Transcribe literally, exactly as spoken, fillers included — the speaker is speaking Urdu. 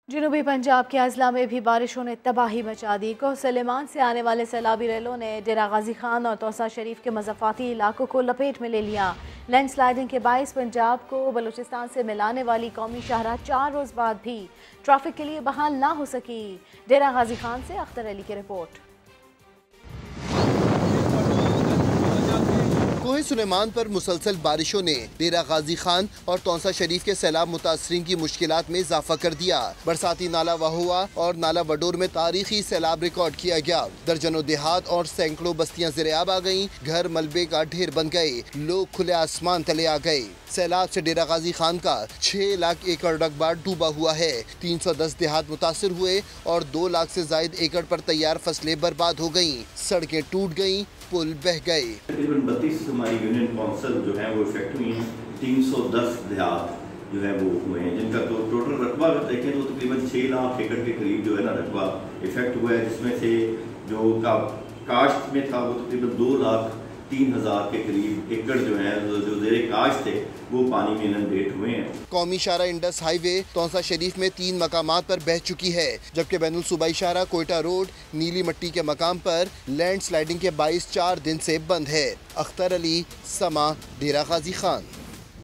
جنوبی پنجاب کے اضلاع میں بھی بارشوں نے تباہی مچا دی۔ کوہ سلیمان سے آنے والے سیلابی ریلوں نے ڈیرہ غازی خان اور توسا شریف کے مضافاتی علاقوں کو لپیٹ میں لے لیا۔ لینڈ سلائیڈنگ کے باعث پنجاب کو بلوچستان سے ملانے والی قومی شاہراہ چار روز بعد بھی ٹریفک کے لیے بحال نہ ہو سکی۔ ڈیرہ غازی خان سے اختر علی کی رپورٹ۔ کوہ سلیمان پر مسلسل بارشوں نے ڈیرہ غازی خان اور تونسا شریف کے سیلاب متاثرین کی مشکلات میں اضافہ کر دیا۔ برساتی نالہ وہوا اور نالہ وڈور میں تاریخی سیلاب ریکارڈ کیا گیا۔ درجنوں دیہات اور سینکڑوں بستیاں زیرآب آ گئیں، گھر ملبے کا ڈھیر بن گئے، لوگ کھلے آسمان تلے آ گئے۔ سیلاب سے ڈیرہ غازی خان کا چھ لاکھ ایکڑ رقبہ ڈوبا ہوا ہے، تین سو دس دیہات متاثر ہوئے اور دو لاکھ سے زائد ایکڑ پر تیار فصلیں برباد ہو گئیں، سڑکیں ٹوٹ گئیں، پل بہہ گئے۔ تقریباً بتیس ہماری یونین کونسل جو ہیں وہ افیکٹ ہوئی ہیں، تین سو دس دیہات جو ہے وہ ہوئے ہیں، جن کا ٹوٹل رقبہ اگر دیکھیں تو تقریباً چھ لاکھ ایکڑ کے قریب جو ہے نا رقبہ افیکٹ ہوا ہے، جس میں سے جو کاشت میں تھا وہ تقریباً دو لاکھ تین ہزار کے قریب ایکڑ جو ہیں جو زیر کاشت تھے وہ پانی میں انڈیٹ ہوئے ہیں۔ قومی شاہراہ انڈس ہائی وے تونسا شریف میں تین مقامات پر بہہ چکی ہے، جبکہ بین الصوبائی شاہراہ کوئٹہ روڈ نیلی مٹی کے مقام پر لینڈ سلائیڈنگ کے باعث چار دن سے بند ہے۔ اختر علی، سما، ڈیرہ غازی خان۔